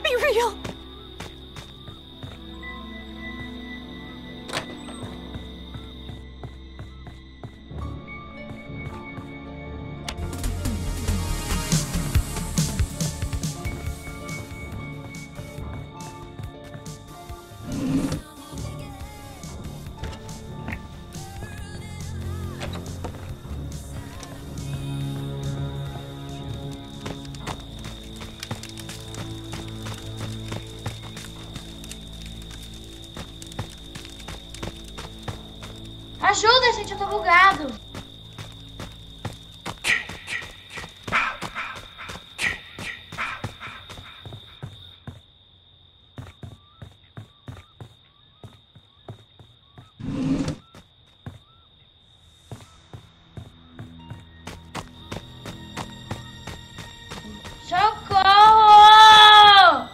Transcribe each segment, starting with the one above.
be real! Ajuda, gente, eu tô bugado. Socorro!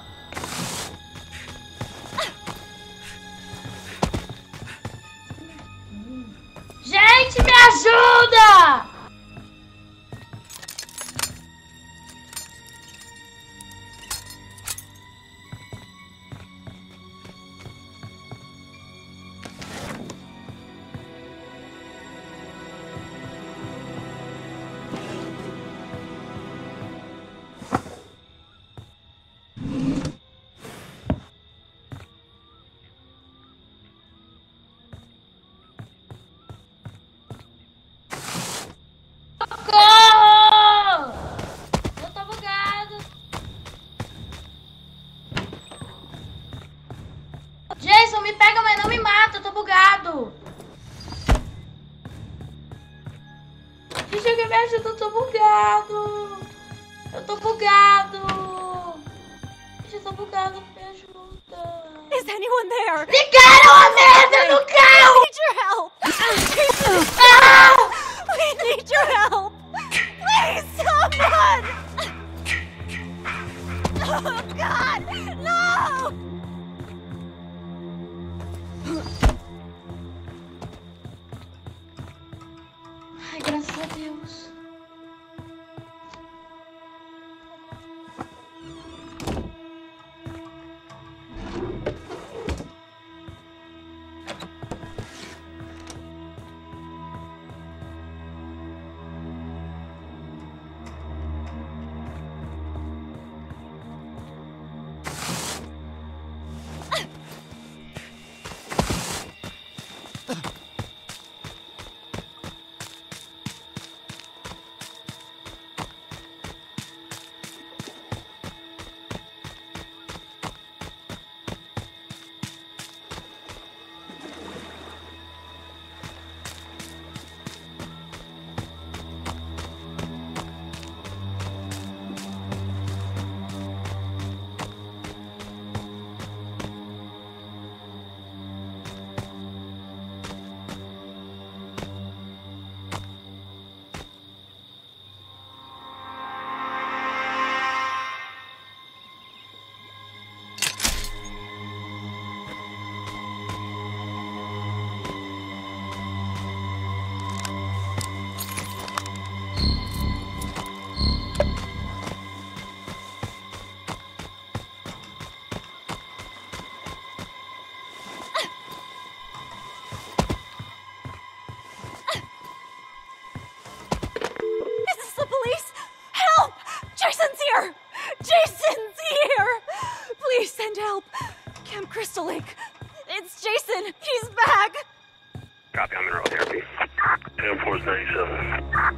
Gente, me ajuda! Socorro! Eu tô bugado. Jason, me pega, mas não me mata, eu tô bugado. Gente, alguém me ajuda, eu tô bugado. Eu tô bugado. Gente, eu tô bugado, me ajuda. Is anyone there? Ligaram a merda do carro! We need your help! Ah! We need your help! Please, someone! Oh, God! No! Ai, graças a Deus. Is this the police? Help! Jason's here! Jason's here! Please send help. Camp Crystal Lake. It's Jason. He's back. Copy, I'm in road therapy. Air Force 97.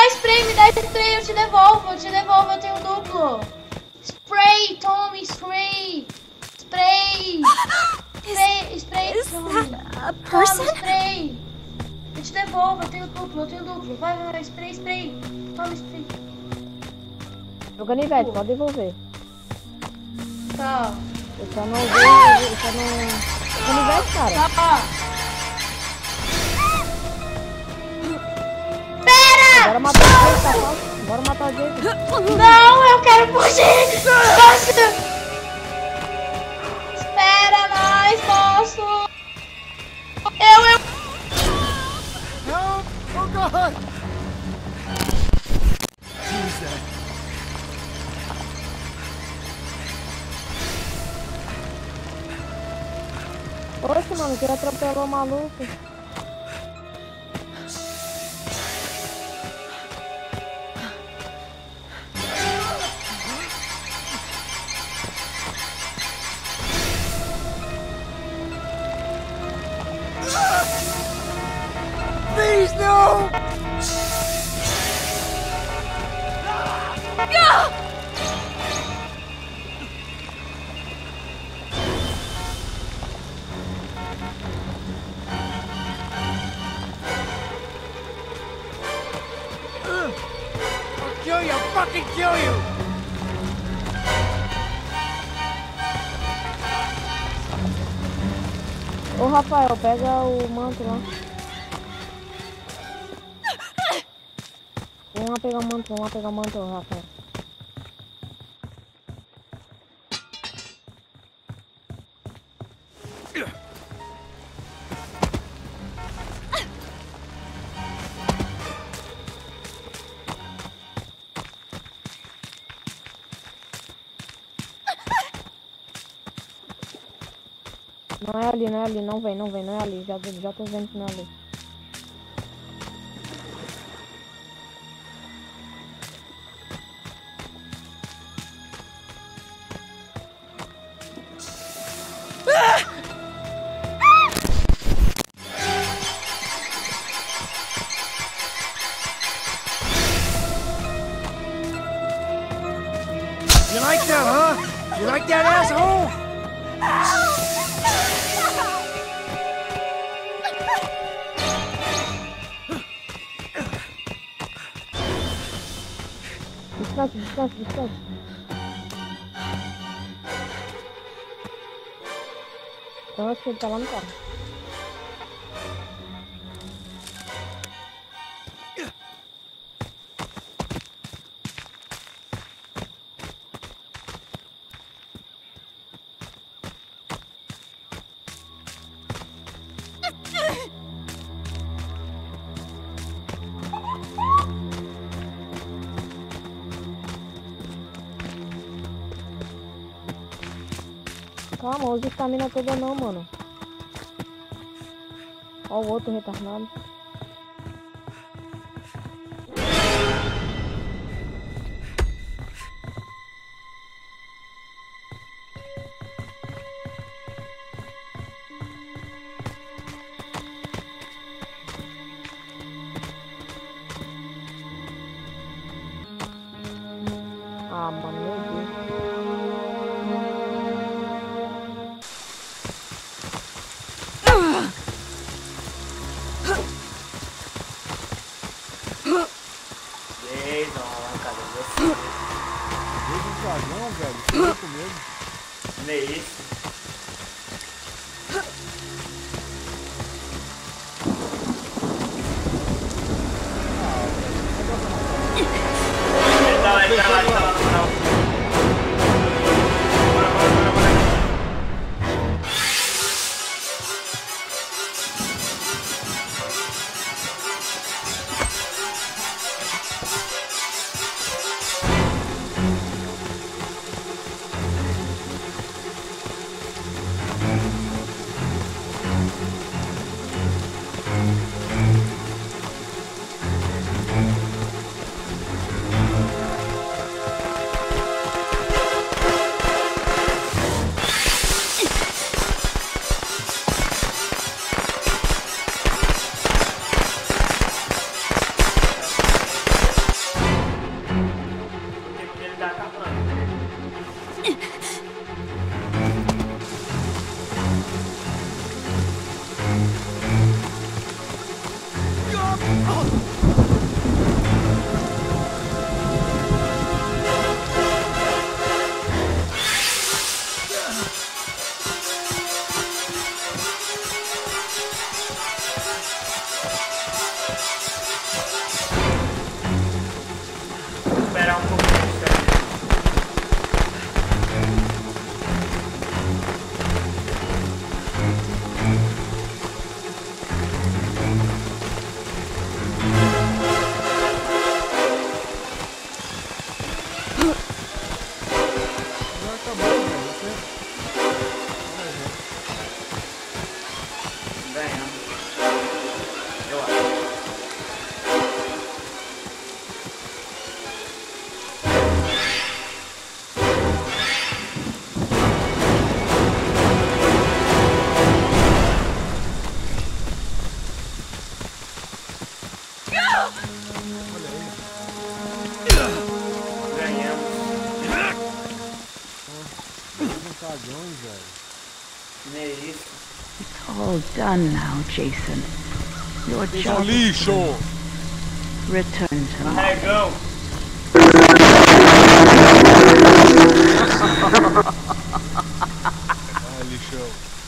me dá spray, eu te devolvo, eu tenho duplo. Spray, Tommy, spray. Spray. Spray, Is Tommy. that a Toma, person? spray. Eu te devolvo, eu tenho duplo. Vai, spray. Toma, spray. O canivete, pode devolver. Tá. Eu só não vi, canivete, cara. Tá. Pera! Bora matar o Jason, tá fácil. Bora matar o Jason. Não, eu quero fugir! Posso? Espera nós, posso? Help! Oh God! Jesus. Oxe, mano, que ele atropelou o maluco. Please, no! I'll fucking kill you! Ô, Rafael, pega o manto lá. Vamos lá pegar o manto, Rafael. Não é ali, não vem, não é ali, já tô vendo que não é ali. You like that, huh? You like that, asshole? Descansa. Então acho que ele tá lá no carro. Calma, usa estamina toda não, mano. Ó o outro retardado. Ah, mano, meu Deus. Dragão, velho, que louco mesmo. Não é isso? Ele tá lá. Esperar um pouquinho, certo? Já acabou, velho. Ganhamos. Eu acho. Ganhamos. Um cagão, velho. Não é isso. All done now, Jason. Your Seu job is lixo! return to me. Carregão. Ah, lixão.